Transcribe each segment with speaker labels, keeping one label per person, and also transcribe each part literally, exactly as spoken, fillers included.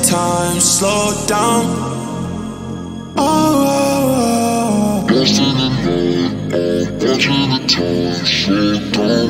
Speaker 1: time slow down. Oh, oh, oh. Lost in the night, I'm watching the time slow down.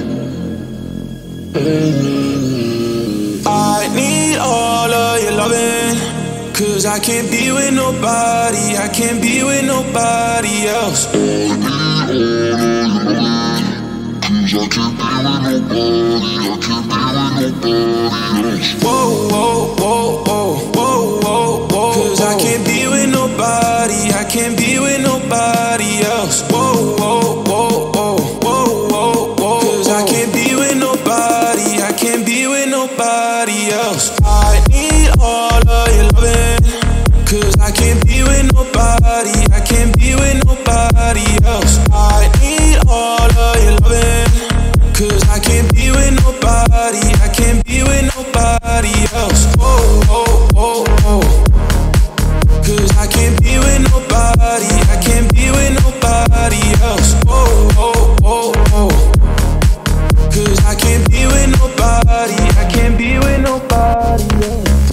Speaker 1: Oh, I need all of your loving, 'cause I can't be with nobody, I can't be with nobody else. I need all of your loving, 'cause I can't be with nobody, I can't be with nobody else. Whoa, whoa, whoa, whoa, whoa, whoa, whoa. 'Cause I can't be with nobody, I can't be with nobody else. Whoa, whoa, whoa, whoa, whoa, whoa, whoa. 'Cause I can't be with nobody, I can't be with nobody else. I need all of your loving, 'cause I can't be with nobody, I can't be with nobody else. I need all of your loving, 'cause I can't be with nobody, I can't be with nobody else. Whoa, whoa, whoa, whoa. 'Cause I can't be with nobody, I can't be with nobody else. Whoa, whoa, whoa, whoa. 'Cause I can't be with nobody, I can't be with nobody else.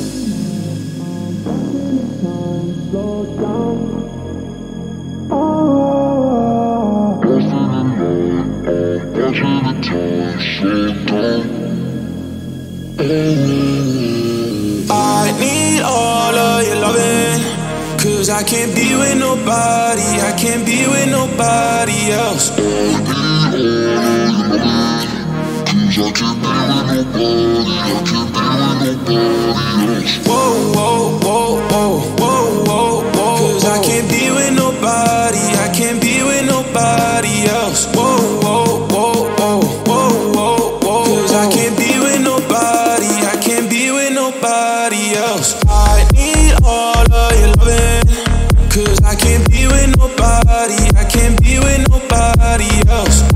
Speaker 1: Slow down. Oh, lost in the night, I'm watching the time slow down. Oh, I need all of your loving, 'cause I can't be with nobody, I can't be with nobody else. I need all of your loving, 'cause I can't be with nobody, I can't be with nobody else. Whoa, whoa, whoa, whoa, whoa, whoa, whoa. 'Cause I can't be with nobody, I can't be with nobody else. Whoa, whoa, whoa, whoa, whoa, whoa, whoa. 'Cause I can't be with nobody, I can't be with nobody else. I need all of your loving, 'cause I can't be with nobody, I can't be with nobody else.